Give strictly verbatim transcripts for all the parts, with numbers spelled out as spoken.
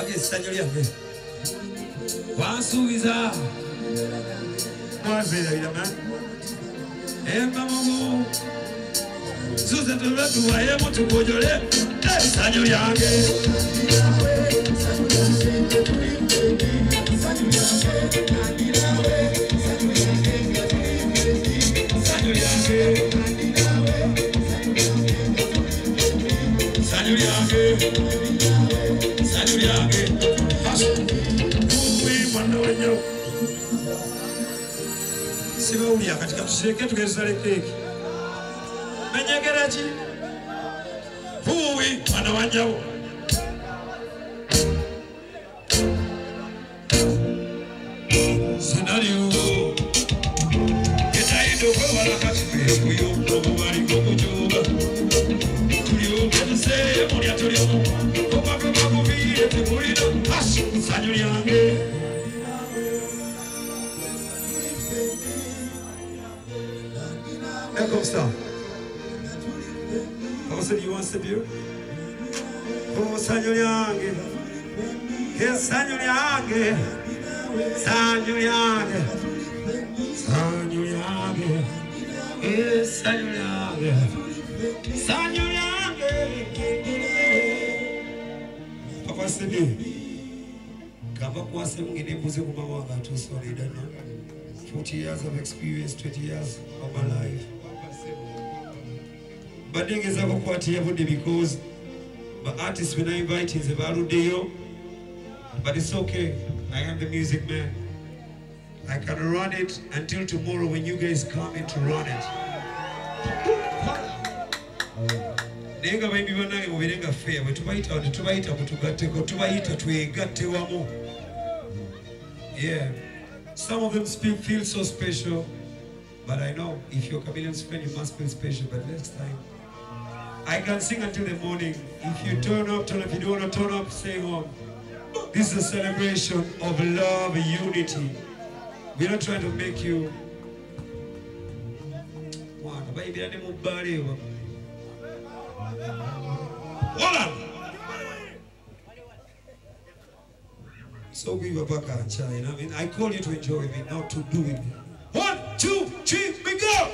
Bage essanyu lyange wansuubiza mwabeerabira mani embamugu zuze tube tuwayemu tukujole essanyu lyange essanyu lyange essanyu lyange mwana wanyo sibawulya kati katusireke tugezale keeki menyegera ki vuuwi mwana wanyawo senario getaido kwewala kati kwekuyo obubaliko kujuba tulyogetuse mulya tulyomu okwakwebakuvire tebulina asi essanyu lyange Echo stop. Papa said, you want to beer? Oh, essanyu lyange. Essanyu lyange. Essanyu lyange. Essanyu lyange. Essanyu lyange. Essanyu lyange. Papa said, kava kwase mungene mbuze kumawanga atusolida no. forty years of experience, twenty years of my life. But thing is, I'm quite here because my artists, when I invite is about Deo. But it's okay. I am the music man. I can run it until tomorrow when you guys come in to run it. Nega maybe one night we didn't fair. We tubaita, we tubaita, we tubaita, we tubaita, we gate wamo. Yeah. Some of them speak, feel so special, but I know if you're Chameleon's friend, you must feel special. But next time, I can sing until the morning. If you turn up, turn up. If you don't want to turn up, stay home. This is a celebration of love, unity. We're not trying to make you. So we were back at China. I mean, I call you to enjoy with me, not to do with me. One, two, three, we go!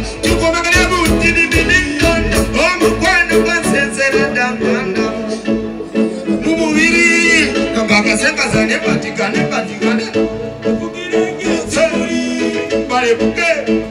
Tuko magana buti ni bilingondo. Omukwano basezera danganda. Mumubiri kambaka sekaza ne patika ne patika ne. Bale buke.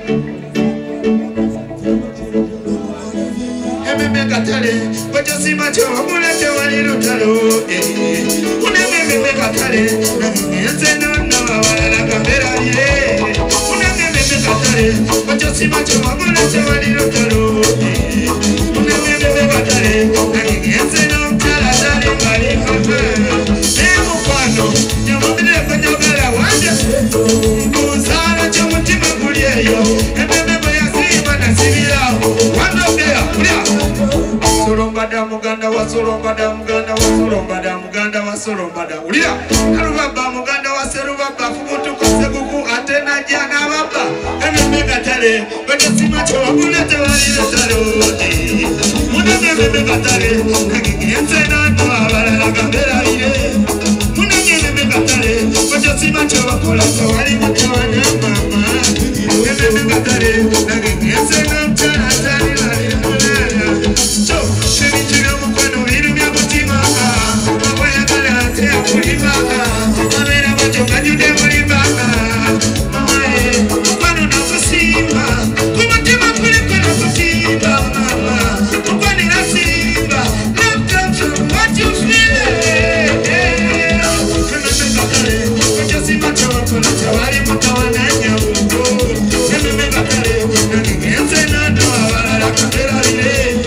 Ememe katale, bacho sima cho mule cho waliro talo. Unememe katale, nyenze no no wala kamera ye. Unememe katale, bacho sima cho mule cho waliro talo. Unememe katale, nyenze no tala tala bali kafe. Emo kwano, nyamabile kanyogala wanje. Muzala cho mutima kuliyo. Ememe boya sima na sibira. Wando bea kulia. Solombada muganda wa solombada muganda wa solombada muganda wa solombada ulira alubaba muganda wa serubaba fukutu kosekuku atena jana baba ememe katale bakasima cho wabulete walile talo muna meme katale kagiyenze nando abalala kambera ile muna meme katale bakasima cho wakola cho wali mutwana mama ememe katale kagiyenze nando tani wali mulala so shemichira mukwano birumya mutima mabaya kalate akuliba amera machoka jude muliba mamae mukwano nakusimba kumutima kuliko nakusimba mama mukwani nasimba love comes from what you feel ememe kakale kuchosimba chawakona chawali mutawana nyamugo ememe kakale nakigenze nando abalala kambera ile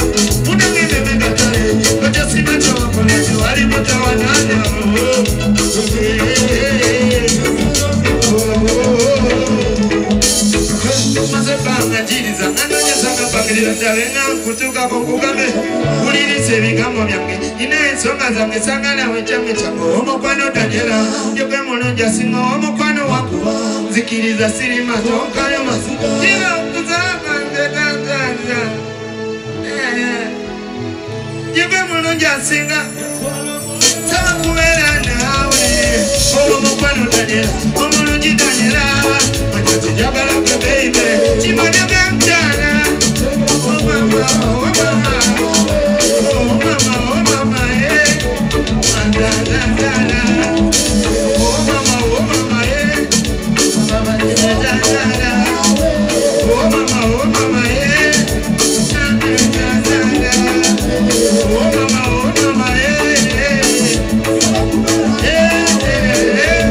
kutuka kukame kulilise bigambo byange ina ensonga zange sangana wechange chango omukwano tajera yoke mulunja singo omukwano wako zikiriza sirima tokayo masiko jira kuzaka ngetangaza yoke mulunja singa sama kuwera nawe omukwano tajera omulunji tajera manjati jabala ke baby chimanya bamjana oh mama, oh mama, oh mama, oh mama, eh, da da da da. Oh mama, oh mama, eh, mama da da da da. Oh mama, oh mama, eh, da da da da. Oh mama, oh mama, eh, eh, eh, eh,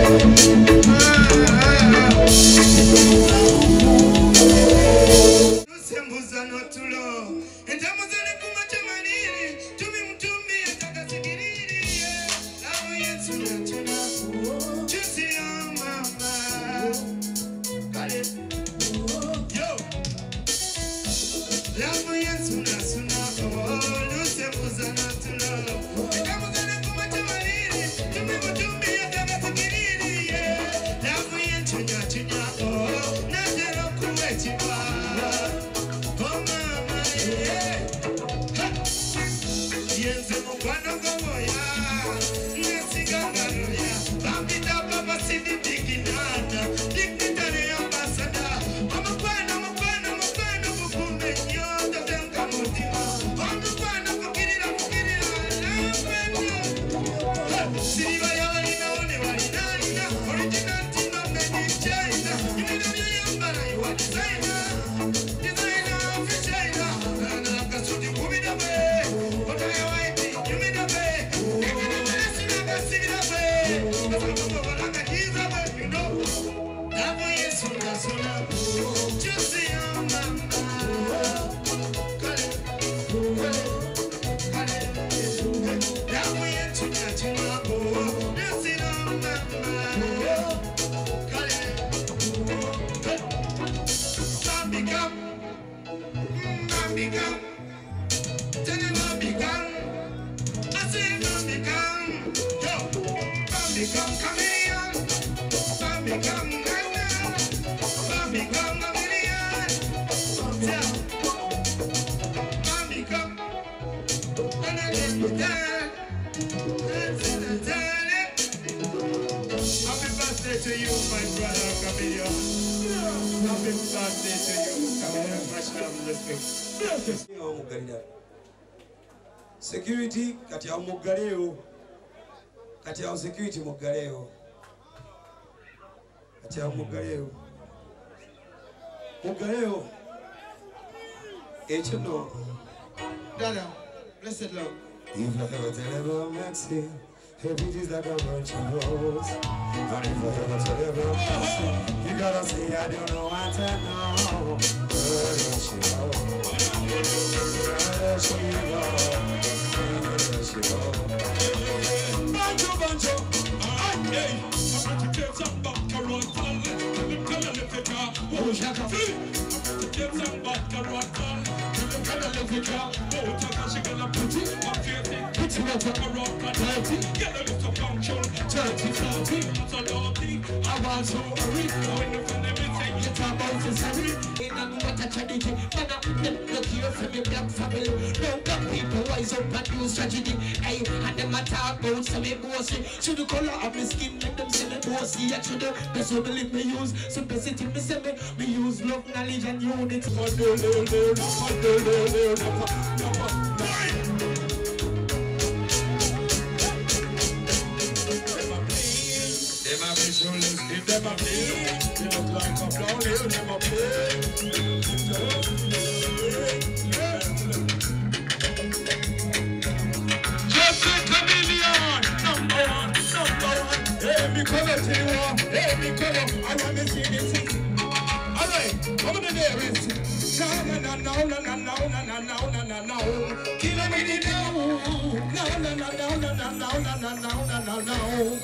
ah. Nusembuza notulo. Entamuzane kumacha manini, tumi mtumi atakasikiriri. Lamu yetu na tuna, chusi ya mama. Kale, yo. Lamu yetu na tuna, nusembuza notulo. Entamuzane kumacha manini, tumi mtumi atakasikiriri. Lamu yetu na tuna, najero kuwechiwa. Oh mama, yeah. Yenze mukwano gomoya, nesiga ngaruya. Bambita baba sidi diginana, dignitary ambassador. Omukwano, mukwano, mukwano bukumbe nyondo denga mutima. Omukwano kukirira, kukirira, lambenyo. Siriba ya walina one walina ina, original tino made in China. Yumina myo yambara you are designer. Designer of China. Nana kasuti kubida we. Otaya waiti, yumida we. Ekene manasina kasira we. Kasamungo walaka jiza we, you know. Lavo yesu nasuna. Chusi ya mama. Kale, kale, kale. Lavo yesu nasuna. Chusi ya mama. Kale, kale. Bambi come. Bambi come. Tell him Bambi come. I say Bambi come. Yo, Bambi come, chameleon. Bambi come, chameleon. Bambi come, chameleon. Yeah. Bambi come. And I let you down. Happy birthday to you, my brother, chameleon. Happy birthday to you, chameleon. much um, respect. Security, kati ya mugaleo. Kati ya security mugaleo. Kati ya mugaleo. Mugaleo. H no. Dada, blessed love. If I ever tell everyone Maxi, if it is like a bunch of rose. And if I ever tell everyone Maxi, you gotta say I don't know what to know. Where does she go? Where does she go? Where does she go? Banjo, banjo, hey, I'm going to get some back oh, shut up. Get some back she gonna put it on fifty, put it on rock and thirty, get a little function, thirty, forty, so naughty, I want to hurry, when you find everything you talk about is hurry. In a new tragedy, man up, look here from your black family. No black people rise up and use tragedy. Hey, and them a talk about some bossy. Should the color of my skin make them say the bossy. Actually, that's what believe me use. Simplicity me say me, me use love, knowledge and unity. Them a visualist, give them a play. They look like a flower, them a play. Just a chameleon, number one, number one. Hey, me color to you, hey, me color. I want to see this thing. All right, come on there, is. No, no, no, no, no, no, no, no, no, no, no, no. Kill a minute now. No, no, no, no, no, no, no, no, no, no, no, no.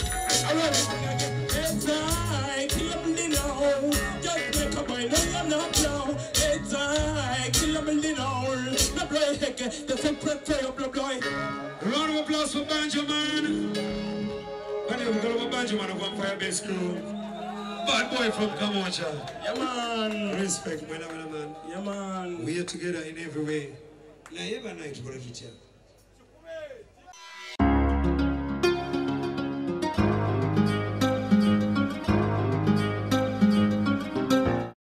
It's I kill a million now. Just make a boy, no, you're not now. It's I kill a million now. No boy, heck, the temperate play of the boy. Round of applause for Banjo Man. And we're going to Banjo Man of One Fire Base Crew. Bad boy from Kamocha. Yeah, man. Respect, man, man. Yeah, man. We are together in every way. Now, every night, we're together.